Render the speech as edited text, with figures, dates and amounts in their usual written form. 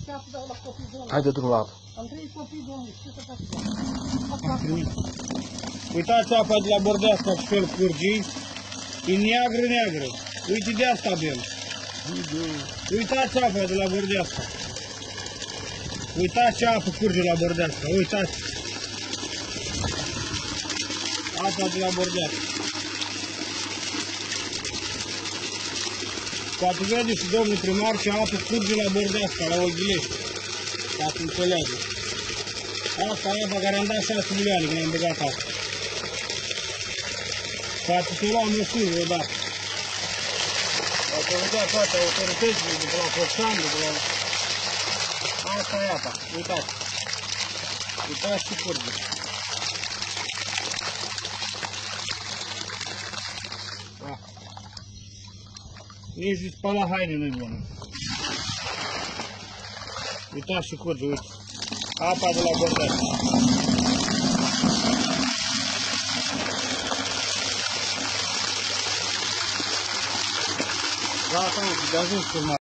ce apă dau la copii, domnule. Haide drumul la apă. Am 3 copii, domnule, ce să fac? Uitați apa de la bordeasca și fel curge. E neagră, neagră. Uite de asta avem. Uitați apa de la bordeasca. Uitați ce apă curge la bordeasca. Uitați. Apa de la bordeasca. Poate vede și domnul primar ce apă curge la bordeasca, la Oghilești. Ca să înțeleagă. Asta e apa care am dat 6 milioane când am băgat apă. Poate să luam măsuri odată. Poate vedeți toate autoritățile de la Focșan, de la... Asta e apa, uitați. Uitați ce curge. Da. Nici de spăla haine nu-i bună. Uitați ce curge, uite. Apa de la bordeasca. Gata, uite, de ajuns filmat.